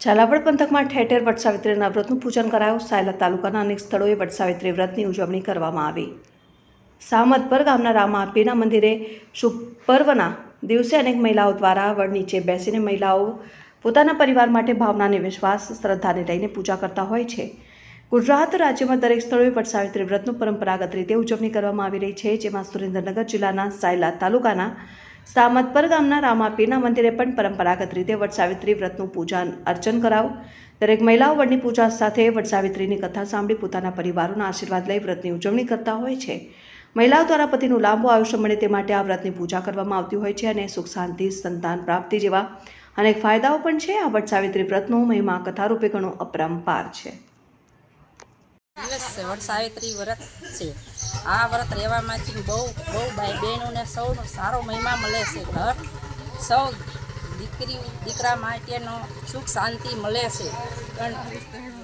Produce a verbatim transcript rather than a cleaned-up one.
ઝાલાવાડ પંથકમાં ઠેર ઠેર વટસાવિત્રીના વ્રતનું પૂજન કરાયું। સાયલા તાલુકાના અનેક સ્થળોએ વટસાવિત્રી વ્રતની ઉજવણી કરવામાં આવી। સામતપર ગામના રામાપીરના મંદિરે શુભ પર્વના દિવસે અનેક મહિલાઓ દ્વારા વડ નીચે બેસીને મહિલાઓ પોતાના પરિવાર માટે ભાવનાને વિશ્વાસ શ્રદ્ધાને લઈને પૂજા કરતા હોય છે। ગુજરાત રાજ્યમાં દરેક સ્થળોએ વટસાવિત્રી વ્રતનું પરંપરાગત રીતે ઉજવણી કરવામાં આવી રહી છે, જેમાં સુરેન્દ્રનગર જિલ્લાના સાયલા તાલુકાના સામતપર ગામના રામાપીરના મંદિરે પણ પરંપરાગત રીતે વટસાવિત્રી વ્રતનું પૂજન અર્ચન કરાયું। દરેક મહિલાઓ વડની પૂજા સાથે વટસાવિત્રીની કથા સાંભળી પોતાના પરિવારોના આશીર્વાદ લઈ વ્રતની ઉજવણી કરતા હોય છે। મહિલાઓ દ્વારા પતિનું લાંબુ આયુષ્ય મળે તે માટે આ વ્રતની પૂજા કરવામાં આવતી હોય છે અને સુખ શાંતિ સંતાન પ્રાપ્તિ જેવા અનેક ફાયદાઓ પણ છે। આ વટસાવિત્રી વ્રતનો મહિમા કથા રૂપે ઘણો અપરંપાર છે। વટસાવિત્રી વ્રત છે। આ વ્રત રહેવામાંથી બહુ બહુ ભાઈ બહેનોને સૌનો સારો મહિમા મળે છે। ઘર સૌ દીકરી દીકરા માટેનો સુખ શાંતિ મળે છે।